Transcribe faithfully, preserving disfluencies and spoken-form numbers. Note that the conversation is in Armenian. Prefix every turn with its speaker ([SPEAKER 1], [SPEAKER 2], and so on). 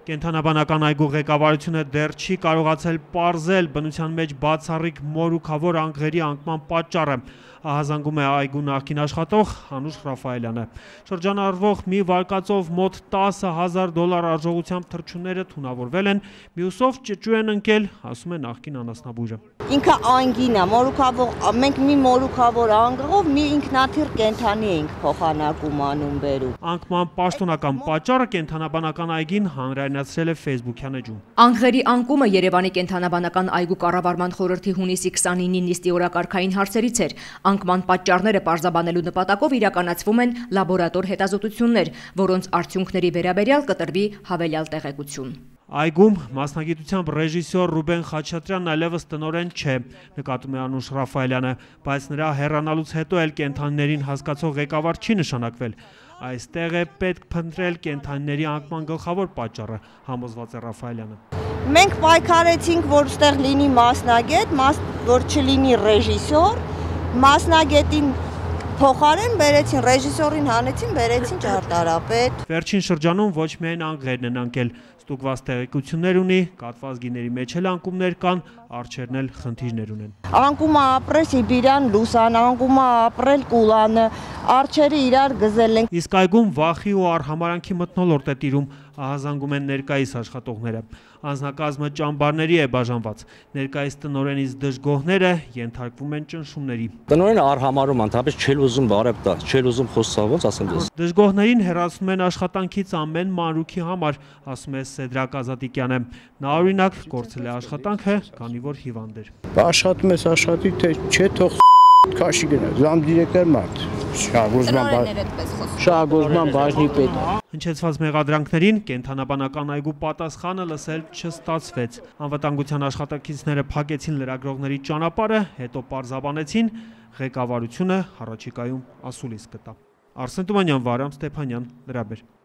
[SPEAKER 1] Կենդանաբանական այգու ղեկավարությունը դեռ չի կարողացել պարզել բնության մեջ բացառիկ մորուքավոր անգղերի անկման պատճառը, ահազանգում է այգու նախկին աշխատող Անուշ Ռաֆայելյանը։ Շրջանառվող մի վարկածով մոտ տասը հազար դոլար արժողությամբ թռչունները թունավորվել են, մյուսով ճճու են ընկել, ասում է նախկին անասնաբույրը։
[SPEAKER 2] Ինքը անգին է, մորուքավոր, մենք մի մորուքավոր անգղով մի ինքնաթիռ կենդանի ենք փոխանակում անում բերում։
[SPEAKER 1] Անկման պաշտոնական պատճառը կենդանաբանական այգին հանրայնացրել է Facebook-յան էջում։
[SPEAKER 3] Անգղերի անկումը Երևանի կենդանաբանական այգու կառավարման խորհրդի հունիսի քսանինի նիստի օրակարգային հարցերից էր։ Անկման պատճառները պարզաբանելու նպատակով իրականացվում են լաբորատոր հետազոտություններ, որոնց արդյունքների վերաբերյալ կտրվի հավելյալ տեղեկություն։
[SPEAKER 1] Այգում մասնագիտությամբ ռեժիսոր Ռուբեն Խաչատրյանն այլևս տնօրեն չէ, նկատում է Անուշ Ռաֆայելյանը, բայց նրա հեռանալուց հետո էլ կենդանիներին հասկացող ղեկավար չի նշանակվել։ Այստեղ է պետք փնտրել կենդանիների անկման գլխավոր պատճառը, համոզված է Ռաֆայելյանը։
[SPEAKER 2] Մենք պայքարեցինք, որ ստեղ լինի մասնագետ, որ չլինի ռեժիսոր, մասնագետին փոխարեն բերեցին, ռեժիսորին հանեցին, բերեցին ճարտարապետ։
[SPEAKER 1] Վերջին շրջանում ոչ միայն անգղերն են անկել, ստուգված տեղեկություններ ունի, կաթված գիների մեջ էլ անկումներ կան, արջերն էլ խնդիրներ ունեն։
[SPEAKER 2] Անկումը ապրել Սիբիրյան լուսան, անկումը ապրել Կուլանը, արջերը իրար գզել են։
[SPEAKER 1] Իսկ այգում վախի ու արհամարանքի մթնոլորտ է տիրում, ահազանգում են ներկայիս աշխատողները։ Անձնակազմը ճամբարների է բաժանված, ներկայիս տնօրենից դժգոհները ենթարկվում են ճնշումների։
[SPEAKER 4] Տնօրենը արհամարում ընդհանրապես չէ ուզում բարև տա, չէ ուզում խոսալ, ոնց ասեմ դες։
[SPEAKER 1] Դժգոհներին հեռացնում են աշխատանքից ամեն մանրուքի համար, ասում է Սեդրակ Ազատիկյանը։ Նա օրինակ կորցրել է աշխատանքը, քանի որ հիվանդ էր։
[SPEAKER 5] Աշխատում ես աշխատի, թե չէ թող քաշի գնա, զամ դիրեկտոր մարդ, շահգործման բաժնի պետ։
[SPEAKER 1] Հնչեցված մեղադրանքներին կենդանաբանական այգու պատասխանը լսել չստացվեց։ Անվտանգության աշխատակիցները փակեցին լրագրողների ճանապարհը, հետո պարզաբանեցին, ղեկավարությունը առաջիկայում ասուլիս կտա։ Արսեն Թումանյան, Վարամ Ստեփանյան, Լրաբեր։